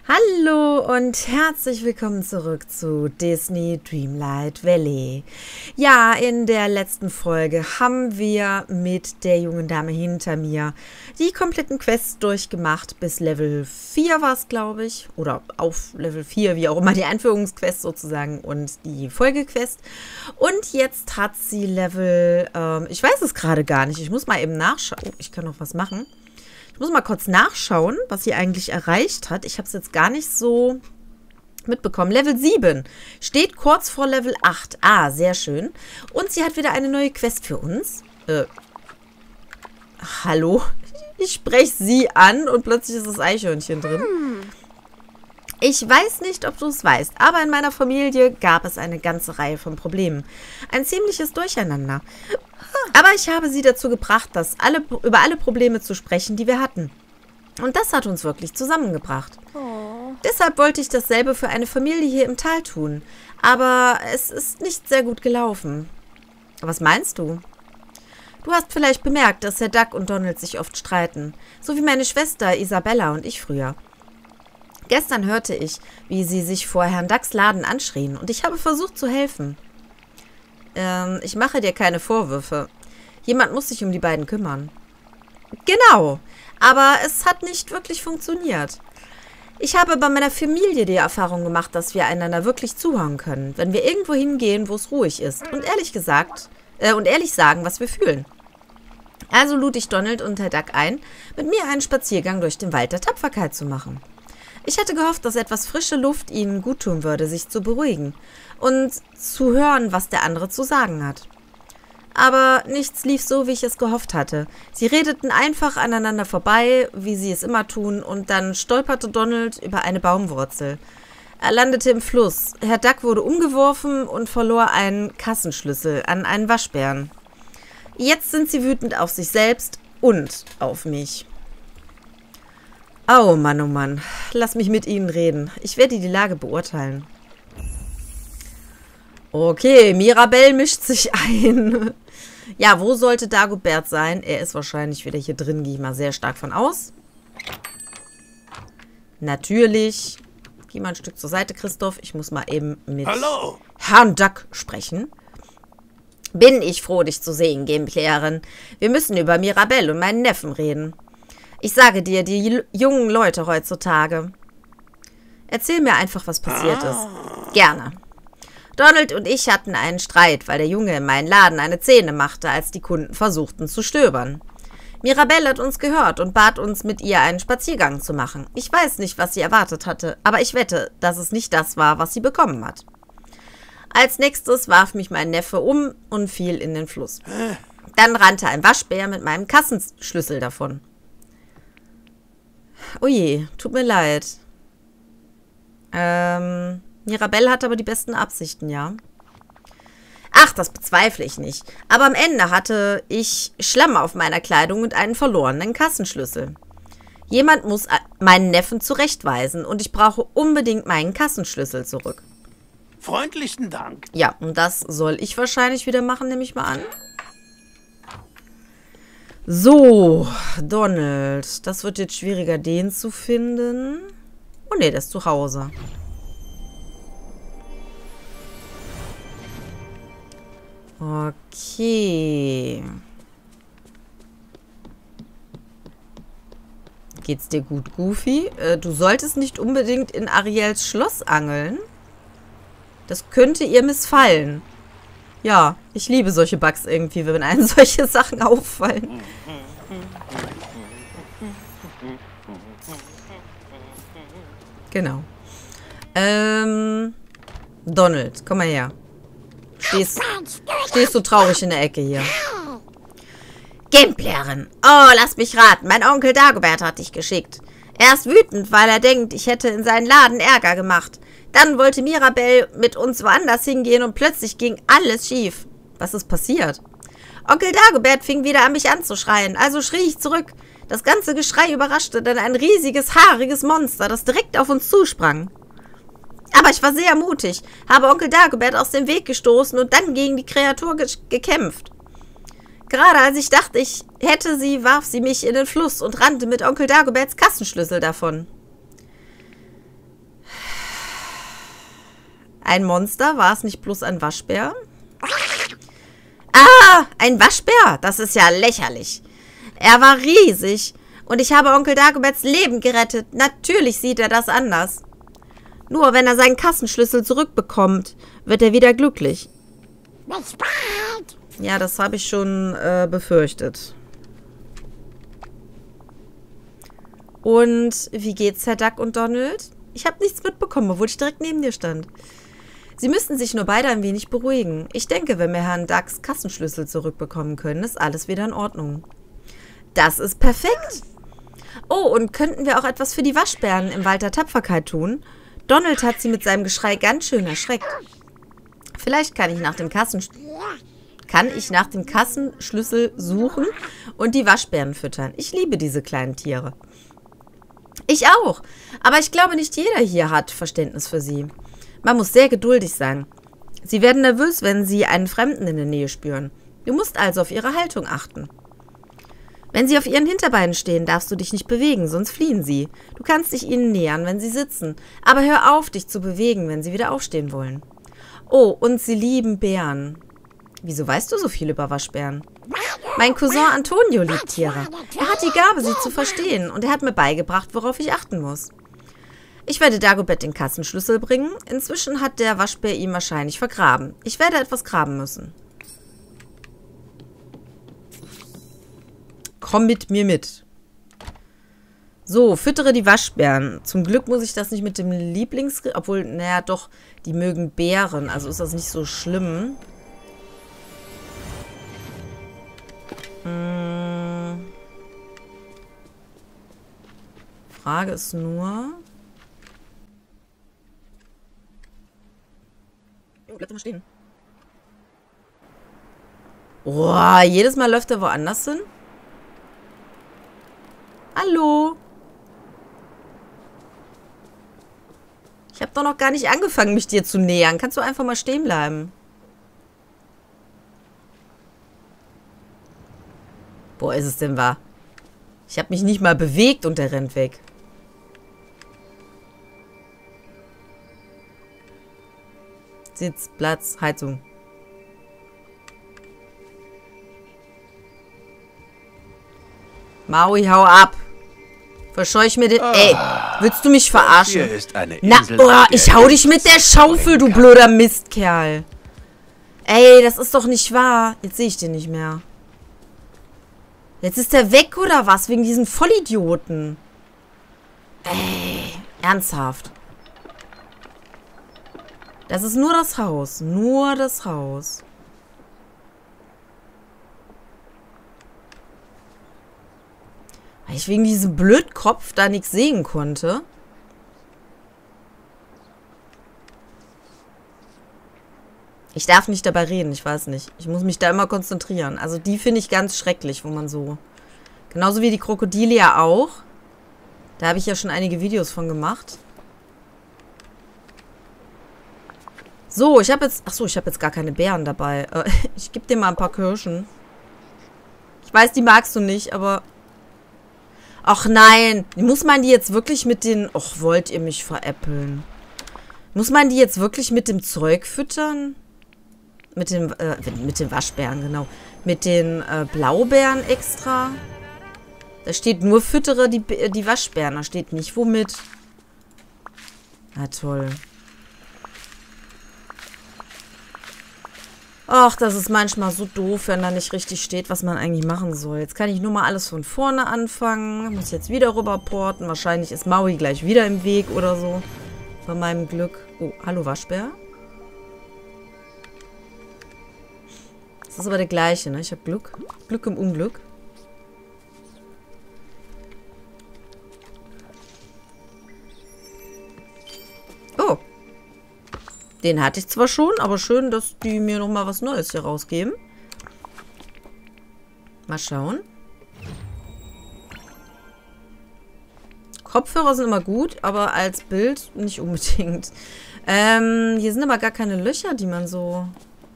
Hallo und herzlich willkommen zurück zu Disney Dreamlight Valley. Ja, in der letzten Folge haben wir mit der jungen Dame hinter mir die kompletten Quests durchgemacht. Bis Level 4 war es, glaube ich. Oder auf Level 4, wie auch immer, die Einführungsquest sozusagen und die Folgequest. Und jetzt hat sie Level, ich weiß es gerade gar nicht. Ich muss mal eben nachschauen. Oh, ich kann noch was machen. Ich muss mal kurz nachschauen, was sie eigentlich erreicht hat. Ich habe es jetzt gar nicht so mitbekommen. Level 7 steht kurz vor Level 8. Ah, sehr schön. Und sie hat wieder eine neue Quest für uns. Hallo? Ich spreche sie an und plötzlich ist das Eichhörnchen drin. Ich weiß nicht, ob du es weißt, aber in meiner Familie gab es eine ganze Reihe von Problemen. Ein ziemliches Durcheinander. Aber ich habe sie dazu gebracht, über alle Probleme zu sprechen, die wir hatten. Und das hat uns wirklich zusammengebracht. Oh. Deshalb wollte ich dasselbe für eine Familie hier im Tal tun. Aber es ist nicht sehr gut gelaufen. Was meinst du? Du hast vielleicht bemerkt, dass Herr Duck und Donald sich oft streiten. So wie meine Schwester Isabella und ich früher. Gestern hörte ich, wie sie sich vor Herrn Ducks Laden anschrien. Und ich habe versucht zu helfen. Ich mache dir keine Vorwürfe. Jemand muss sich um die beiden kümmern. Genau, aber es hat nicht wirklich funktioniert. Ich habe bei meiner Familie die Erfahrung gemacht, dass wir einander wirklich zuhören können, wenn wir irgendwo hingehen, wo es ruhig ist und ehrlich sagen, was wir fühlen. Also lud ich Donald und Herr Duck ein, mit mir einen Spaziergang durch den Wald der Tapferkeit zu machen. Ich hatte gehofft, dass etwas frische Luft ihnen guttun würde, sich zu beruhigen und zu hören, was der andere zu sagen hat. Aber nichts lief so, wie ich es gehofft hatte. Sie redeten einfach aneinander vorbei, wie sie es immer tun, und dann stolperte Donald über eine Baumwurzel. Er landete im Fluss. Herr Duck wurde umgeworfen und verlor einen Kassenschlüssel an einen Waschbären. Jetzt sind sie wütend auf sich selbst und auf mich. Oh Mann, lass mich mit ihnen reden. Ich werde die Lage beurteilen. Okay, Mirabelle mischt sich ein. Ja, wo sollte Dagobert sein? Er ist wahrscheinlich wieder hier drin, gehe ich mal sehr stark von aus. Natürlich. Geh mal ein Stück zur Seite, Christoph. Ich muss mal eben mit Herrn Duck sprechen. Bin ich froh, dich zu sehen, Gameplayerin. Wir müssen über Mirabelle und meinen Neffen reden. Ich sage dir, die jungen Leute heutzutage. Erzähl mir einfach, was passiert ist. Gerne. Donald und ich hatten einen Streit, weil der Junge in meinen Laden eine Szene machte, als die Kunden versuchten zu stöbern. Mirabelle hat uns gehört und bat uns, mit ihr einen Spaziergang zu machen. Ich weiß nicht, was sie erwartet hatte, aber ich wette, dass es nicht das war, was sie bekommen hat. Als nächstes warf mich mein Neffe um und fiel in den Fluss. Dann rannte ein Waschbär mit meinem Kassenschlüssel davon. Oh je, tut mir leid. Mirabelle hat aber die besten Absichten, ja. Ach, das bezweifle ich nicht. Aber am Ende hatte ich Schlamm auf meiner Kleidung und einen verlorenen Kassenschlüssel. Jemand muss meinen Neffen zurechtweisen und ich brauche unbedingt meinen Kassenschlüssel zurück. Freundlichen Dank. Ja, und das soll ich wahrscheinlich wieder machen, nehme ich mal an. So, Donald. Das wird jetzt schwieriger, den zu finden. Oh ne, der ist zu Hause. Okay. Geht's dir gut, Goofy? Du solltest nicht unbedingt in Ariels Schloss angeln. Das könnte ihr missfallen. Ja, ich liebe solche Bugs irgendwie, wenn einem solche Sachen auffallen. Genau. Donald, komm mal her. Stehst so traurig in der Ecke hier. Gameplayerin. Oh, lass mich raten. Mein Onkel Dagobert hat dich geschickt. Er ist wütend, weil er denkt, ich hätte in seinen Laden Ärger gemacht. Dann wollte Mirabelle mit uns woanders hingehen und plötzlich ging alles schief. Was ist passiert? Onkel Dagobert fing wieder an, mich anzuschreien, also schrie ich zurück. Das ganze Geschrei überraschte dann ein riesiges, haariges Monster, das direkt auf uns zusprang. Aber ich war sehr mutig, habe Onkel Dagobert aus dem Weg gestoßen und dann gegen die Kreatur gekämpft. Gerade als ich dachte, ich hätte sie, warf sie mich in den Fluss und rannte mit Onkel Dagoberts Kassenschlüssel davon. Ein Monster? War es nicht bloß ein Waschbär? Ah, ein Waschbär? Das ist ja lächerlich. Er war riesig und ich habe Onkel Dagoberts Leben gerettet. Natürlich sieht er das anders. Nur wenn er seinen Kassenschlüssel zurückbekommt, wird er wieder glücklich. Ja, das habe ich schon befürchtet. Und wie geht's, Herr Duck und Donald? Ich habe nichts mitbekommen, obwohl ich direkt neben dir stand. Sie müssten sich nur beide ein wenig beruhigen. Ich denke, wenn wir Herrn Ducks Kassenschlüssel zurückbekommen können, ist alles wieder in Ordnung. Das ist perfekt. Oh, und könnten wir auch etwas für die Waschbären im Wald der Tapferkeit tun? Donald hat sie mit seinem Geschrei ganz schön erschreckt. Vielleicht kann ich nach dem Kassenschlüssel suchen und die Waschbären füttern. Ich liebe diese kleinen Tiere. Ich auch. Aber ich glaube, nicht jeder hier hat Verständnis für sie. Man muss sehr geduldig sein. Sie werden nervös, wenn sie einen Fremden in der Nähe spüren. Du musst also auf ihre Haltung achten. Wenn sie auf ihren Hinterbeinen stehen, darfst du dich nicht bewegen, sonst fliehen sie. Du kannst dich ihnen nähern, wenn sie sitzen. Aber hör auf, dich zu bewegen, wenn sie wieder aufstehen wollen. Oh, und sie lieben Bären. Wieso weißt du so viel über Waschbären? Mein Cousin Antonio liebt Tiere. Er hat die Gabe, sie zu verstehen. Und er hat mir beigebracht, worauf ich achten muss. Ich werde Dagobert den Kassenschlüssel bringen. Inzwischen hat der Waschbär ihn wahrscheinlich vergraben. Ich werde etwas graben müssen. Komm mit mir mit. So, füttere die Waschbären. Zum Glück muss ich das nicht mit dem obwohl, naja, doch, die mögen Beeren. Also ist das nicht so schlimm. Frage ist nur... Oh, bleib doch mal stehen. Oh, jedes Mal läuft er woanders hin? Hallo? Ich habe doch noch gar nicht angefangen, mich dir zu nähern. Kannst du einfach mal stehen bleiben? Boah, ist es denn wahr? Ich habe mich nicht mal bewegt und der rennt weg. Sitz, Platz, Heizung. Maui, hau ab. Verscheuch mir den... Ey, willst du mich verarschen? Hier ist eine Na, Insel oh, ich hau dich mit der Schaufel, du blöder Mistkerl. Ey, das ist doch nicht wahr. Jetzt sehe ich den nicht mehr. Jetzt ist der weg, oder was? Wegen diesen Vollidioten. Ey, ernsthaft. Das ist nur das Haus. Nur das Haus. Weil ich wegen diesem Blödkopf da nichts sehen konnte. Ich darf nicht dabei reden, ich weiß nicht. Ich muss mich da immer konzentrieren. Also die finde ich ganz schrecklich, wo man so... Genauso wie die Krokodile ja auch. Da habe ich ja schon einige Videos von gemacht. So, ich habe jetzt... Achso, ich habe jetzt gar keine Beeren dabei. Ich gebe dir mal ein paar Kirschen. Ich weiß, die magst du nicht, aber... Ach nein, muss man die jetzt wirklich mit den... Och, wollt ihr mich veräppeln? Muss man die jetzt wirklich mit dem Zeug füttern? Mit den Waschbären, genau. Mit den Blaubeeren extra. Da steht nur füttere die Waschbären. Da steht nicht womit. Na toll. Ach, das ist manchmal so doof, wenn da nicht richtig steht, was man eigentlich machen soll. Jetzt kann ich nur mal alles von vorne anfangen. Muss jetzt wieder rüberporten. Wahrscheinlich ist Maui gleich wieder im Weg oder so. Bei meinem Glück. Oh, hallo Waschbär. Das ist aber der gleiche, ne? Ich habe Glück. Glück im Unglück. Oh. Den hatte ich zwar schon, aber schön, dass die mir nochmal was Neues hier rausgeben. Mal schauen. Kopfhörer sind immer gut, aber als Bild nicht unbedingt. Hier sind aber gar keine Löcher, die man so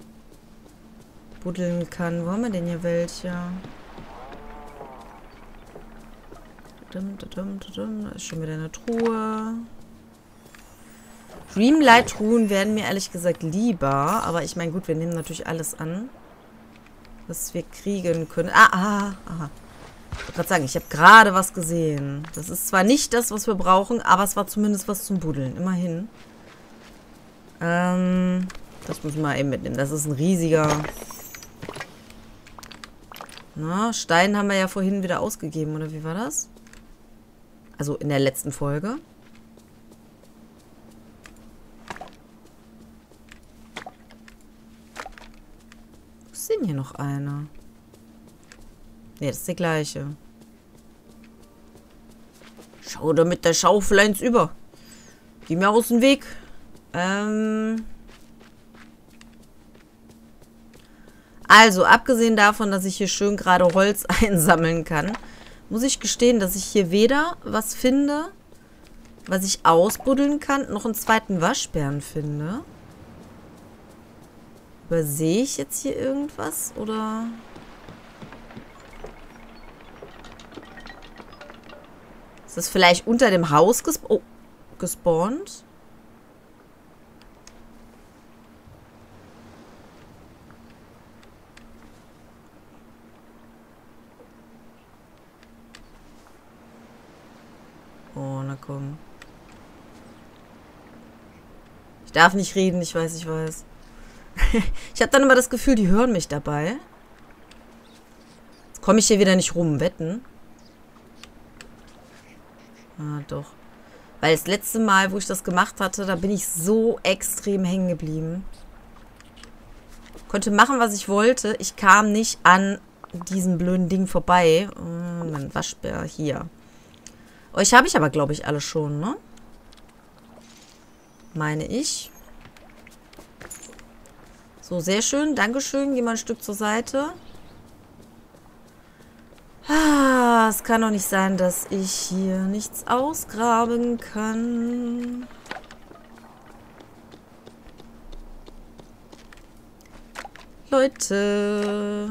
buddeln kann. Wo haben wir denn hier welche? Da ist schon wieder eine Truhe. Dreamlight-Truhen wären mir ehrlich gesagt lieber. Aber ich meine, gut, wir nehmen natürlich alles an, was wir kriegen können. Ich wollte gerade sagen, ich habe gerade was gesehen. Das ist zwar nicht das, was wir brauchen, aber es war zumindest was zum Buddeln. Immerhin. Das müssen wir mal eben mitnehmen. Das ist ein riesiger... Na, Stein haben wir ja vorhin wieder ausgegeben, oder wie war das? Also in der letzten Folge. Wo ist denn hier noch einer? Ne, das ist der gleiche. Schau da mit der Schaufel eins über. Geh mir aus dem Weg. Also, abgesehen davon, dass ich hier schön gerade Holz einsammeln kann, muss ich gestehen, dass ich hier weder was finde, was ich ausbuddeln kann, noch einen zweiten Waschbären finde. Übersehe ich jetzt hier irgendwas, oder? Ist das vielleicht unter dem Haus gespawnt? Oh, na komm. Ich darf nicht reden, ich weiß, ich weiß. Ich habe dann immer das Gefühl, die hören mich dabei. Jetzt komme ich hier wieder nicht rum, wetten. Ah, doch. Weil das letzte Mal, wo ich das gemacht hatte, da bin ich so extrem hängen geblieben. Konnte machen, was ich wollte. Ich kam nicht an diesem blöden Ding vorbei. Mein Waschbär hier. Euch habe ich aber, glaube ich, alle schon, ne? Meine ich. So, sehr schön. Dankeschön. Geh mal ein Stück zur Seite. Es kann doch nicht sein, dass ich hier nichts ausgraben kann. Leute.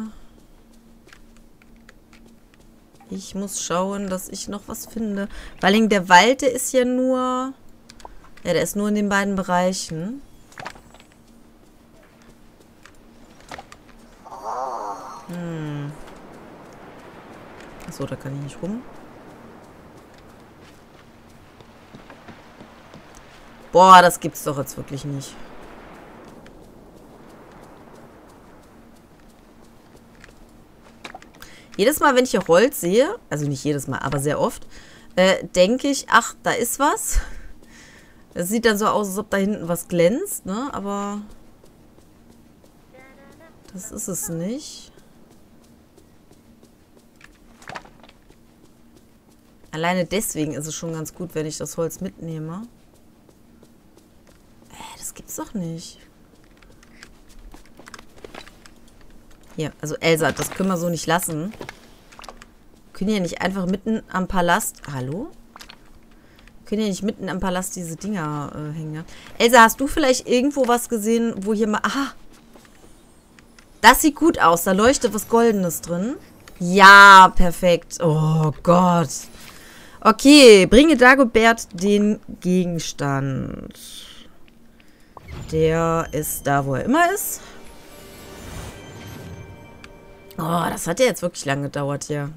Ich muss schauen, dass ich noch was finde. Vor allem der Wald, der ist ja nur... Ja, der ist nur in den beiden Bereichen. Achso, da kann ich nicht rum. Boah, das gibt's doch jetzt wirklich nicht. Jedes Mal, wenn ich hier Holz sehe, also nicht jedes Mal, aber sehr oft, denke ich, ach, da ist was. Es sieht dann so aus, als ob da hinten was glänzt, ne? Aber das ist es nicht. Alleine deswegen ist es schon ganz gut, wenn ich das Holz mitnehme. Das gibt's doch nicht. Hier, also Elsa, das können wir so nicht lassen. Wir können ja nicht einfach mitten am Palast... Hallo? Wir können ja nicht mitten am Palast diese Dinger hängen. Elsa, hast du vielleicht irgendwo was gesehen, wo hier mal... Aha! Das sieht gut aus. Da leuchtet was Goldenes drin. Ja, perfekt. Oh Gott. Okay, bringe Dagobert den Gegenstand. Der ist da, wo er immer ist. Oh, das hat ja jetzt wirklich lange gedauert hier.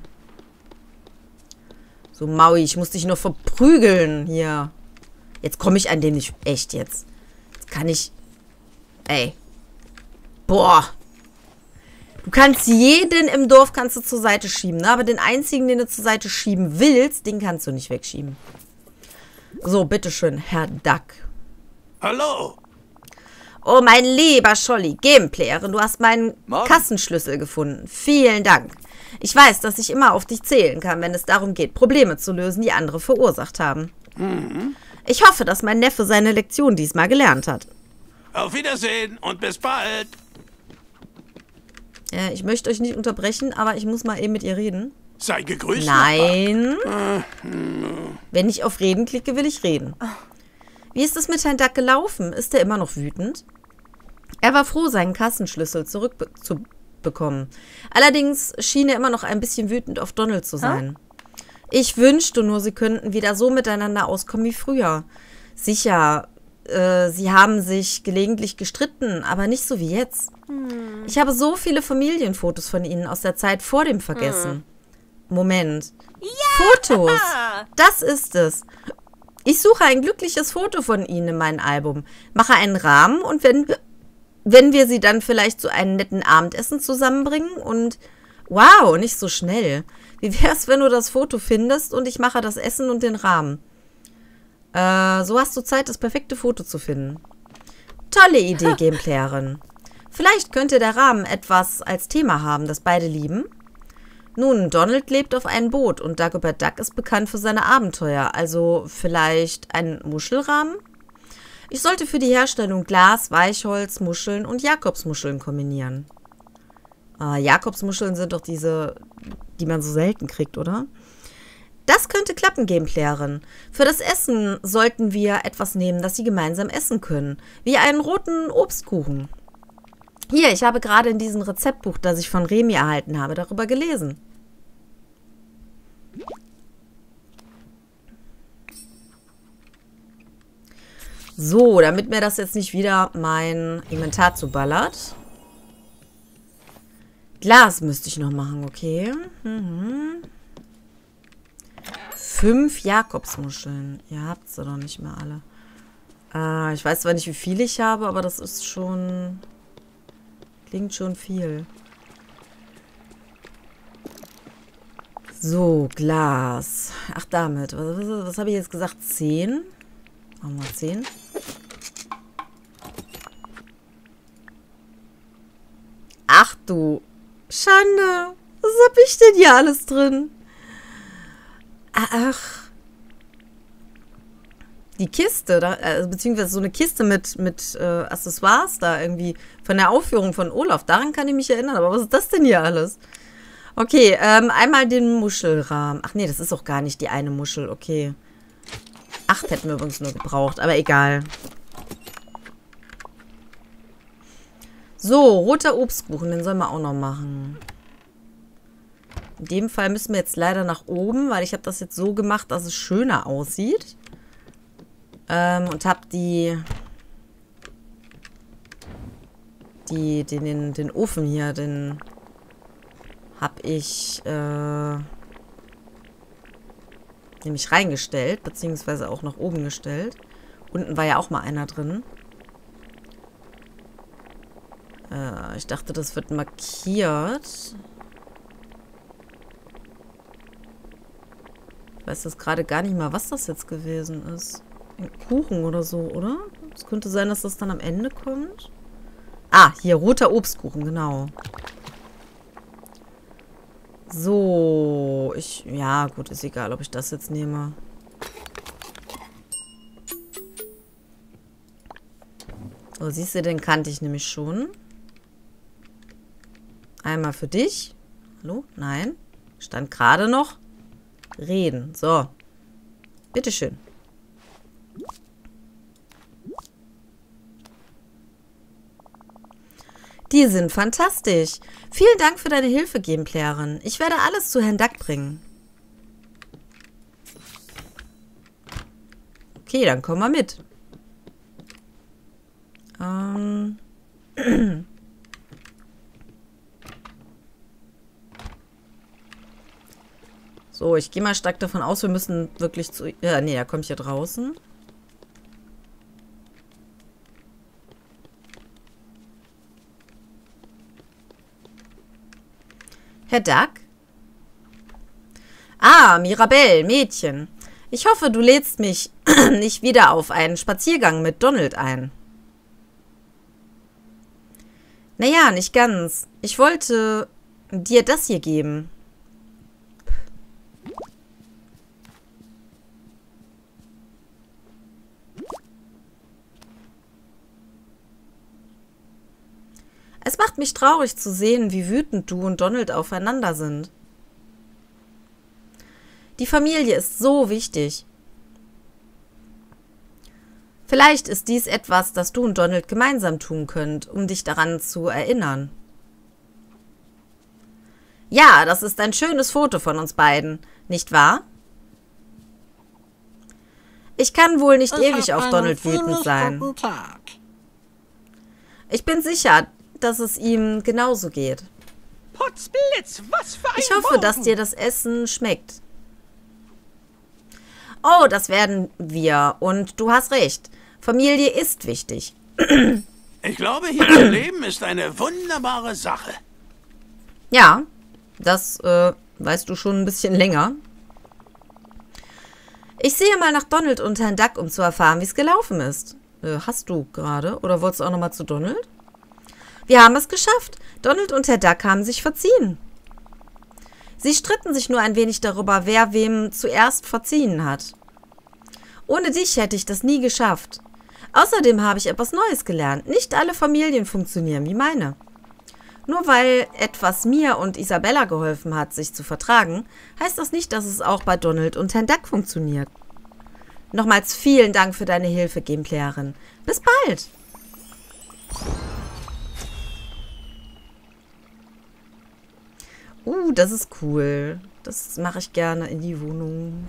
So, Maui, ich muss dich nur verprügeln hier. Jetzt komme ich an den nicht. Echt jetzt. Jetzt kann ich... Ey. Boah. Du kannst jeden im Dorf kannst du zur Seite schieben, ne? Aber den einzigen, den du zur Seite schieben willst, den kannst du nicht wegschieben. So, bitteschön, Herr Duck. Hallo. Oh, mein lieber Scholli, Gameplayerin, du hast meinen Kassenschlüssel gefunden. Vielen Dank. Ich weiß, dass ich immer auf dich zählen kann, wenn es darum geht, Probleme zu lösen, die andere verursacht haben. Ich hoffe, dass mein Neffe seine Lektion diesmal gelernt hat. Auf Wiedersehen und bis bald. Ich möchte euch nicht unterbrechen, aber ich muss mal eben mit ihr reden. Sei gegrüßt. Nein. Wenn ich auf Reden klicke, will ich reden. Wie ist es mit Herrn Duck gelaufen? Ist er immer noch wütend? Er war froh, seinen Kassenschlüssel zurückzubekommen. Allerdings schien er immer noch ein bisschen wütend auf Donald zu sein. Ich wünschte nur, sie könnten wieder so miteinander auskommen wie früher. Sicher sie haben sich gelegentlich gestritten, aber nicht so wie jetzt. Ich habe so viele Familienfotos von ihnen aus der Zeit vor dem Vergessen. Moment. Fotos. Das ist es. Ich suche ein glückliches Foto von ihnen in meinem Album, mache einen Rahmen und wenn wir sie dann vielleicht zu einem netten Abendessen zusammenbringen und wow, nicht so schnell. Wie wär's, wenn du das Foto findest und ich mache das Essen und den Rahmen? So hast du Zeit, das perfekte Foto zu finden. Tolle Idee, Gameplayerin. Vielleicht könnte der Rahmen etwas als Thema haben, das beide lieben. Nun, Donald lebt auf einem Boot und Dagobert Duck ist bekannt für seine Abenteuer. Also vielleicht ein Muschelrahmen? Ich sollte für die Herstellung Glas, Weichholz, Muscheln und Jakobsmuscheln kombinieren. Jakobsmuscheln sind doch diese, die man so selten kriegt, oder? Das könnte klappen, Gameplayerin. Für das Essen sollten wir etwas nehmen, das sie gemeinsam essen können. Wie einen roten Obstkuchen. Hier, ich habe gerade in diesem Rezeptbuch, das ich von Remi erhalten habe, darüber gelesen. So, damit mir das jetzt nicht wieder mein Inventar zuballert. Glas müsste ich noch machen, okay. 5 Jakobsmuscheln. Ihr habt sie doch nicht mehr alle. Ich weiß zwar nicht, wie viel ich habe, aber das ist schon... Klingt schon viel. So, Glas. Ach, damit. Was habe ich jetzt gesagt? 10? Machen wir 10. Ach du Schande. Was habe ich denn hier alles drin? Ach. Die Kiste, beziehungsweise so eine Kiste mit Accessoires da irgendwie von der Aufführung von Olaf. Daran kann ich mich erinnern. Aber was ist das denn hier alles? Okay, einmal den Muschelrahmen. Ach nee, das ist auch gar nicht die eine Muschel. Okay. 8 hätten wir übrigens nur gebraucht, aber egal. So, roter Obstkuchen, den sollen wir auch noch machen. In dem Fall müssen wir jetzt leider nach oben, weil ich habe das jetzt so gemacht, dass es schöner aussieht. Und habe den Ofen hier, den habe ich nämlich reingestellt, beziehungsweise auch nach oben gestellt. Unten war ja auch mal einer drin. Ich dachte, das wird markiert. Ich weiß jetzt gerade gar nicht mal, was das jetzt gewesen ist. Ein Kuchen oder so, oder? Es könnte sein, dass das dann am Ende kommt. Ah, hier, roter Obstkuchen, genau. So, ja gut, ist egal, ob ich das jetzt nehme. So, siehst du, den kannte ich nämlich schon. Einmal für dich. Hallo? Nein. Stand gerade noch. Reden. So. Bitteschön. Die sind fantastisch. Vielen Dank für deine Hilfe, Gameplayerin. Ich werde alles zu Herrn Duck bringen. Okay, dann komm mal mit. So, ich gehe mal stark davon aus, wir müssen wirklich zu... Ja, nee, da komme ich hier draußen. Herr Duck? Ah, Mirabelle, Mädchen. Ich hoffe, du lädst mich nicht wieder auf einen Spaziergang mit Donald ein. Naja, nicht ganz. Ich wollte dir das hier geben. Es macht mich traurig zu sehen, wie wütend du und Donald aufeinander sind. Die Familie ist so wichtig. Vielleicht ist dies etwas, das du und Donald gemeinsam tun könnt, um dich daran zu erinnern. Ja, das ist ein schönes Foto von uns beiden, nicht wahr? Ich kann wohl nicht Ich ewig hab auf einen Donald wütend ziemlich sein. guten Tag. Ich bin sicher, dass es ihm genauso geht. Potzblitz, was für ein Ich hoffe, Morgen. dass dir das Essen schmeckt. Oh, das werden wir. Und du hast recht. Familie ist wichtig. Ich glaube, hier zu leben ist eine wunderbare Sache. Ja, das weißt du schon ein bisschen länger. Ich sehe mal nach Donald und Herrn Duck, um zu erfahren, wie es gelaufen ist. Hast du gerade? Oder wolltest du auch nochmal zu Donald? Wir haben es geschafft. Donald und Herr Duck haben sich verziehen. Sie stritten sich nur ein wenig darüber, wer wem zuerst verziehen hat. Ohne dich hätte ich das nie geschafft. Außerdem habe ich etwas Neues gelernt. Nicht alle Familien funktionieren wie meine. Nur weil etwas mir und Isabella geholfen hat, sich zu vertragen, heißt das nicht, dass es auch bei Donald und Herrn Duck funktioniert. Nochmals vielen Dank für deine Hilfe, Gameplayerin. Bis bald! Das ist cool. Das mache ich gerne in die Wohnung.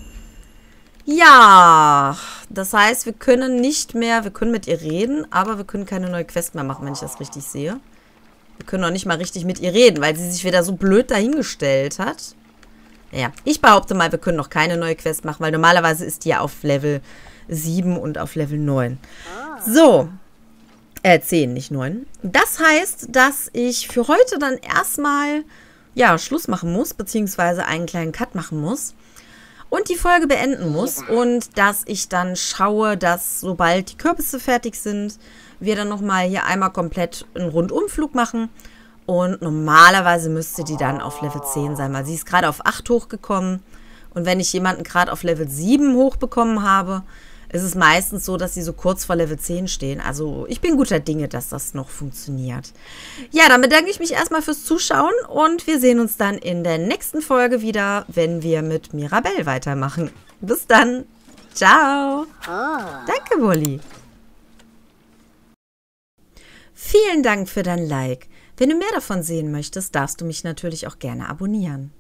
Ja, das heißt, wir können mit ihr reden, aber wir können keine neue Quest mehr machen, wenn ich das richtig sehe. Wir können auch nicht mal richtig mit ihr reden, weil sie sich wieder so blöd dahingestellt hat. Naja, ich behaupte mal, wir können noch keine neue Quest machen, weil normalerweise ist die ja auf Level 7 und auf Level 9. So. 10, nicht 9. Das heißt, dass ich für heute dann erstmal, ja, Schluss machen muss, beziehungsweise einen kleinen Cut machen muss und die Folge beenden muss und dass ich dann schaue, dass sobald die Kürbisse fertig sind, wir dann nochmal hier einmal komplett einen Rundumflug machen und normalerweise müsste die dann auf Level 10 sein, weil sie ist gerade auf 8 hochgekommen und wenn ich jemanden gerade auf Level 7 hochbekommen habe, ist es meistens so, dass sie so kurz vor Level 10 stehen. Also ich bin guter Dinge, dass das noch funktioniert. Ja, dann bedanke ich mich erstmal fürs Zuschauen und wir sehen uns dann in der nächsten Folge wieder, wenn wir mit Mirabelle weitermachen. Bis dann. Ciao. Danke, Wolli. Vielen Dank für dein Like. Wenn du mehr davon sehen möchtest, darfst du mich natürlich auch gerne abonnieren.